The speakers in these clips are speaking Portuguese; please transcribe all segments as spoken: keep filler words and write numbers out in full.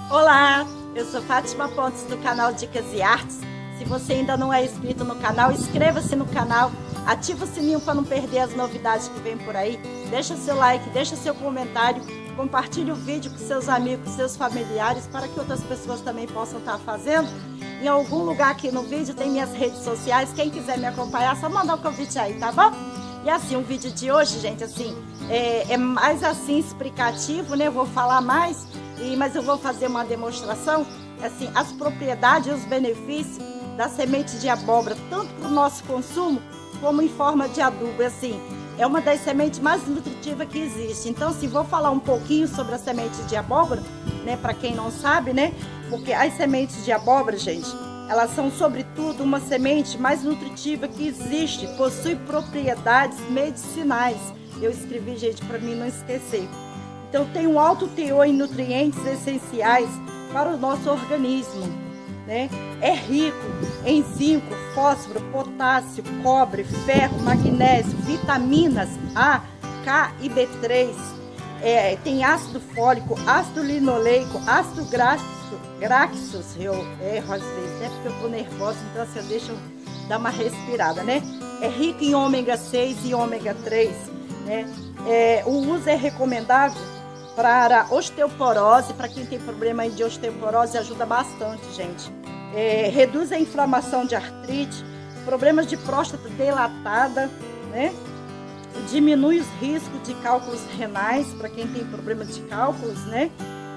Olá, eu sou Fátima Pontes do canal Dicas e Artes. Se você ainda não é inscrito no canal, inscreva-se no canal, ativa o sininho para não perder as novidades que vem por aí. Deixa seu like, deixa seu comentário, compartilhe o vídeo com seus amigos, seus familiares, para que outras pessoas também possam estar fazendo. Em algum lugar aqui no vídeo tem minhas redes sociais, quem quiser me acompanhar, só mandar um convite aí, tá bom? E assim, o vídeo de hoje, gente, assim, é, é mais assim explicativo, né? Eu vou falar mais, e, mas eu vou fazer uma demonstração, assim, as propriedades e os benefícios da semente de abóbora, tanto para o nosso consumo, como em forma de adubo. Assim, é uma das sementes mais nutritivas que existe. Então, assim, vou falar um pouquinho sobre a semente de abóbora, né? Para quem não sabe, né? Porque as sementes de abóbora, gente, elas são, sobretudo, uma semente mais nutritiva que existe, possui propriedades medicinais. Eu escrevi, gente, para mim não esquecer. Então, tem um alto teor em nutrientes essenciais para o nosso organismo, né? É rico em zinco, fósforo, potássio, cobre, ferro, magnésio, vitaminas A, K e B três. É, tem ácido fólico, ácido linoleico, ácido gráfico, graxos, eu erro às vezes, né? Porque eu tô nervosa, então assim, deixa eu dar uma respirada, né? É rico em ômega seis e ômega três, né? É, o uso é recomendável para osteoporose, para quem tem problema aí de osteoporose, ajuda bastante, gente. É, reduz a inflamação de artrite, problemas de próstata dilatada, né? Diminui os riscos de cálculos renais, para quem tem problema de cálculos, né?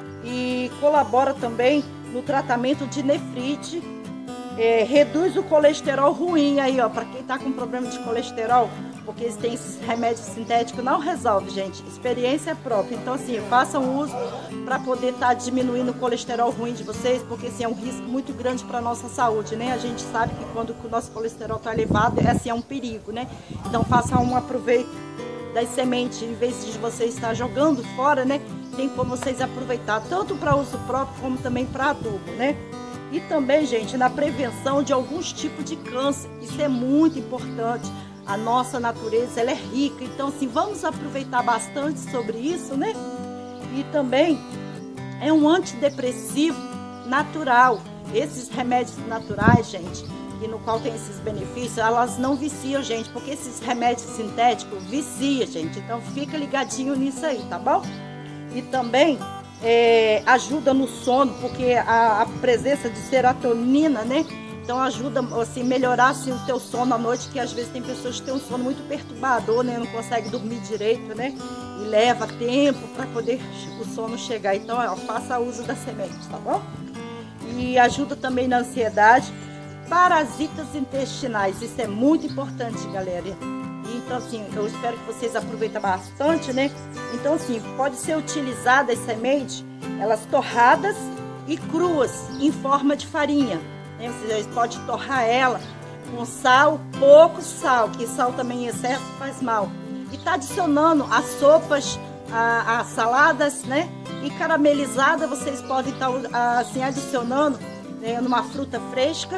E colabora também no tratamento de nefrite, é, reduz o colesterol ruim aí, ó, para quem tá com problema de colesterol, porque eles têm esses remédios sintéticos, não resolve, gente, experiência própria. Então, assim, façam uso para poder estar tá diminuindo o colesterol ruim de vocês, porque, assim, é um risco muito grande para nossa saúde, né? A gente sabe que quando o nosso colesterol tá elevado, é, assim, é um perigo, né? Então, façam um aproveito das sementes, em vez de você estar jogando fora, né? Tem como vocês aproveitar, tanto para uso próprio, como também para adubo, né? E também, gente, na prevenção de alguns tipos de câncer, isso é muito importante. A nossa natureza, ela é rica, então assim, vamos aproveitar bastante sobre isso, né? E também é um antidepressivo natural. Esses remédios naturais, gente, e no qual tem esses benefícios, elas não viciam, gente, porque esses remédios sintéticos viciam, gente. Então fica ligadinho nisso aí, tá bom? E também é, ajuda no sono, porque a, a presença de serotonina, né? Então ajuda assim, melhorar assim, o teu sono à noite, que às vezes tem pessoas que têm um sono muito perturbador, né? Não consegue dormir direito, né? E leva tempo para poder o sono chegar. Então, ó, faça uso da semente, tá bom? E ajuda também na ansiedade, parasitas intestinais. Isso é muito importante, galera. E, então, assim, eu espero que vocês aproveitem bastante, né? Então, assim, pode ser utilizada as sementes, elas torradas e cruas, em forma de farinha. Você pode torrar ela com sal, pouco sal, que sal também em excesso faz mal. E tá adicionando as sopas, as saladas, né? E caramelizada, vocês podem estar tá, assim, adicionando, né, numa fruta fresca.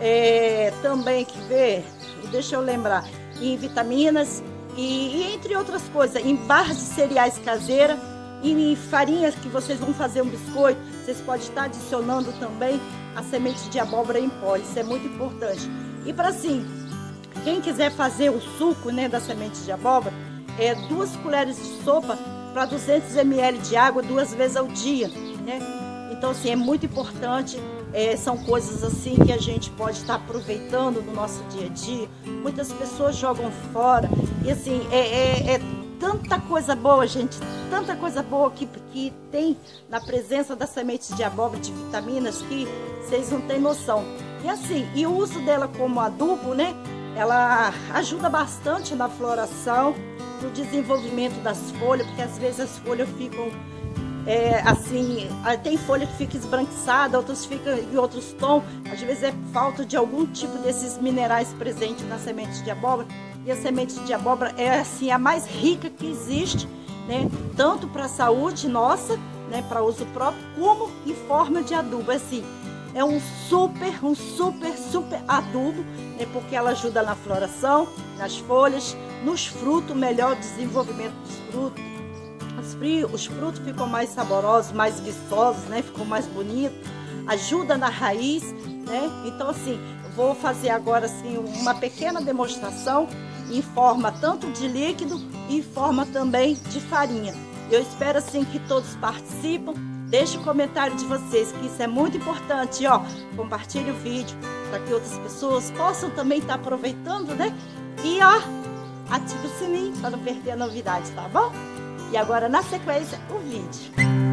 É, também, que ver, deixa eu lembrar, em vitaminas e, e entre outras coisas, em barras de cereais caseira. E em farinhas que vocês vão fazer um biscoito, vocês podem estar adicionando também a semente de abóbora em pó. Isso é muito importante. E para assim, quem quiser fazer o suco, né, da semente de abóbora, é duas colheres de sopa para duzentos mililitros de água duas vezes ao dia, né? Então, assim, é muito importante. É, são coisas assim que a gente pode estar aproveitando no nosso dia a dia. Muitas pessoas jogam fora. E assim, é, é, é tanta coisa boa, gente, tanta coisa boa que, que tem na presença das sementes de abóbora, de vitaminas, que vocês não têm noção. E assim, e o uso dela como adubo, né? Ela ajuda bastante na floração, no desenvolvimento das folhas, porque às vezes as folhas ficam é, assim, tem folha que fica esbranquiçada, outras ficam em outros tons. Às vezes é falta de algum tipo desses minerais presentes na semente de abóbora. E a semente de abóbora é assim a mais rica que existe, né? Tanto para a saúde nossa, né, para uso próprio, como em forma de adubo. Assim, é um super, um super, super adubo, né, porque ela ajuda na floração, nas folhas, nos frutos, melhor desenvolvimento dos frutos. Os, frios, os frutos ficam mais saborosos, mais viçosos, né? Ficou mais bonito. Ajuda na raiz, né? Então, assim, eu vou fazer agora, assim, uma pequena demonstração em forma tanto de líquido e em forma também de farinha. Eu espero, assim, que todos participem. Deixe o comentário de vocês, que isso é muito importante, ó. Compartilhe o vídeo para que outras pessoas possam também estar aproveitando, né? E, ó, ative o sininho para não perder a novidade, tá bom? E agora, na sequência, o vídeo.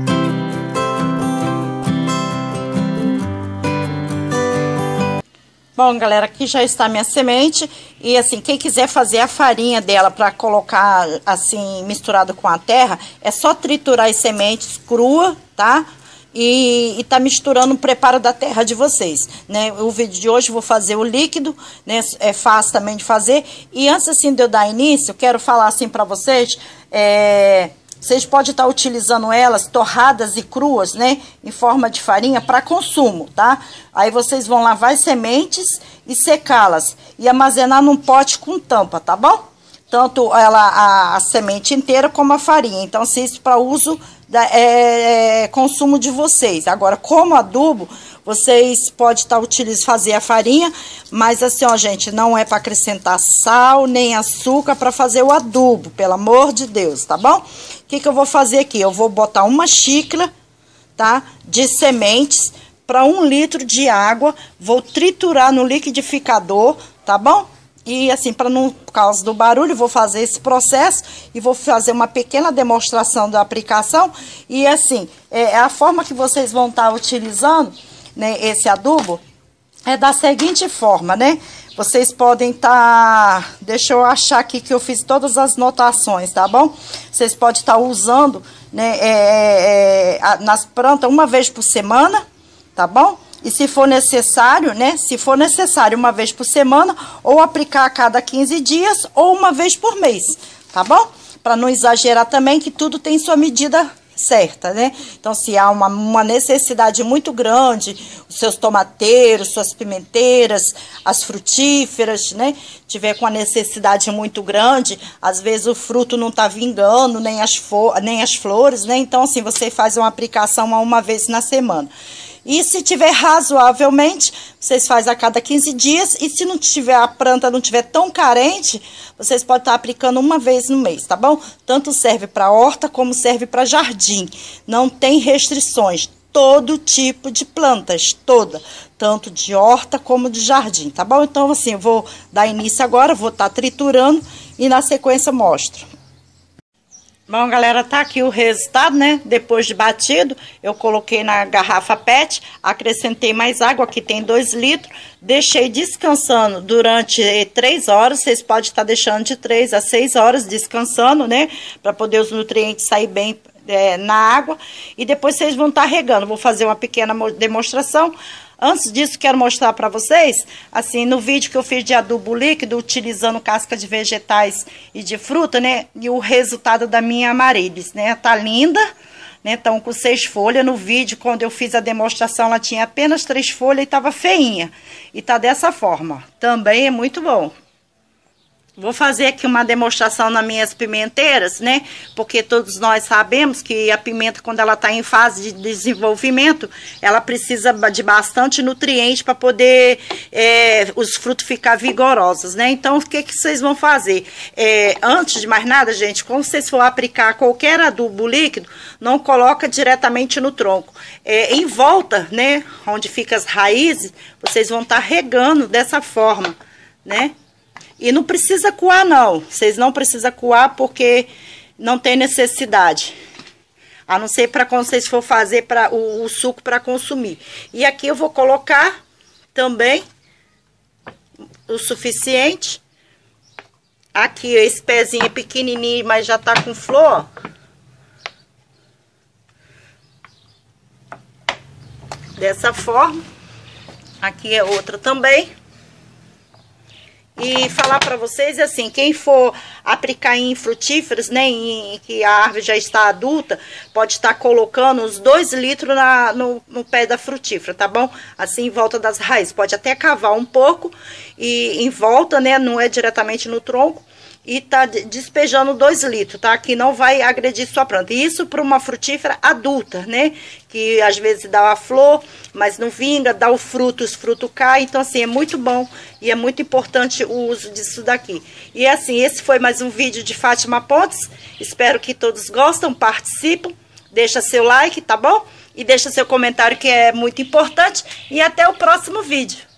Bom, galera, aqui já está a minha semente. E assim, quem quiser fazer a farinha dela para colocar assim, misturado com a terra, é só triturar as sementes crua, tá? E, e tá misturando o preparo da terra de vocês, né? O vídeo de hoje eu vou fazer o líquido, né? É fácil também de fazer. E antes assim de eu dar início, eu quero falar assim para vocês, é... vocês podem estar utilizando elas torradas e cruas, né? Em forma de farinha para consumo, tá? Aí vocês vão lavar as sementes e secá-las. E armazenar num pote com tampa, tá bom? Tanto ela, a, a semente inteira como a farinha. Então, assim, isso para uso, da, é, é, consumo de vocês. Agora, como adubo, vocês podem estar utilizando, fazer a farinha. Mas assim, ó, gente, não é para acrescentar sal nem açúcar para fazer o adubo. Pelo amor de Deus, tá bom? O que que eu vou fazer aqui? Eu vou botar uma xícara, tá? De sementes para um litro de água. Vou triturar no liquidificador, tá bom? E assim, para não, por causa do barulho, vou fazer esse processo e vou fazer uma pequena demonstração da aplicação. E assim, é a forma que vocês vão estar utilizando, né, esse adubo é da seguinte forma, né? Vocês podem estar... Tá, deixa eu achar aqui que eu fiz todas as notações, tá bom? Vocês podem estar tá usando, né, é, é, nas plantas uma vez por semana, tá bom? E se for necessário, né? Se for necessário uma vez por semana, ou aplicar a cada quinze dias, ou uma vez por mês, tá bom? Para não exagerar também, que tudo tem sua medida certa, né? Então, se há uma, uma necessidade muito grande, os seus tomateiros, suas pimenteiras, as frutíferas, né? Tiver com a necessidade muito grande, às vezes o fruto não tá vingando, nem as, nem as flores, né? Então, assim, você faz uma aplicação uma vez na semana. E se tiver razoavelmente, vocês fazem a cada quinze dias. E se não tiver, a planta não tiver tão carente, vocês podem estar aplicando uma vez no mês, tá bom? Tanto serve para horta como serve para jardim. Não tem restrições. Todo tipo de plantas, toda. Tanto de horta como de jardim, tá bom? Então, assim, eu vou dar início agora, vou estar triturando e na sequência mostro. Bom, galera, tá aqui o resultado, né? Depois de batido, eu coloquei na garrafa pet, acrescentei mais água, aqui tem dois litros, deixei descansando durante três horas, vocês podem estar deixando de três a seis horas descansando, né? Para poder os nutrientes sair bem é, na água, e depois vocês vão estar regando. Vou fazer uma pequena demonstração. Antes disso, quero mostrar para vocês, assim, no vídeo que eu fiz de adubo líquido, utilizando casca de vegetais e de fruta, né? E o resultado da minha amaryllis, né? Tá linda, né? Então, com seis folhas. No vídeo, quando eu fiz a demonstração, ela tinha apenas três folhas e tava feinha. E tá dessa forma. Também é muito bom. Vou fazer aqui uma demonstração nas minhas pimenteiras, né? Porque todos nós sabemos que a pimenta, quando ela está em fase de desenvolvimento, ela precisa de bastante nutriente para poder é, os frutos ficar vigorosos, né? Então, o que que vocês vão fazer? É, antes de mais nada, gente, quando vocês for aplicar qualquer adubo líquido, não coloca diretamente no tronco. É, em volta, né? Onde ficam as raízes, vocês vão estar regando dessa forma, né? E não precisa coar, não. Vocês não precisam coar porque não tem necessidade. A não ser para quando vocês for fazer pra, o, o suco para consumir. E aqui eu vou colocar também o suficiente. Aqui esse pezinho é pequenininho, mas já tá com flor. Dessa forma. Aqui é outra também. E falar para vocês assim, quem for aplicar em frutíferos, né, em que a árvore já está adulta, pode estar colocando uns dois litros na, no, no pé da frutífera, tá bom? Assim, em volta das raízes. Pode até cavar um pouco e em volta, né, não é diretamente no tronco. e tá despejando dois litros, tá? Que não vai agredir sua planta. Isso para uma frutífera adulta, né? Que às vezes dá a flor, mas não vinga, dá o fruto, os frutos caem. Então, assim, é muito bom e é muito importante o uso disso daqui. E assim, esse foi mais um vídeo de Fátima Pontes. Espero que todos gostem, participem. Deixa seu like, tá bom? E deixa seu comentário, que é muito importante. E até o próximo vídeo.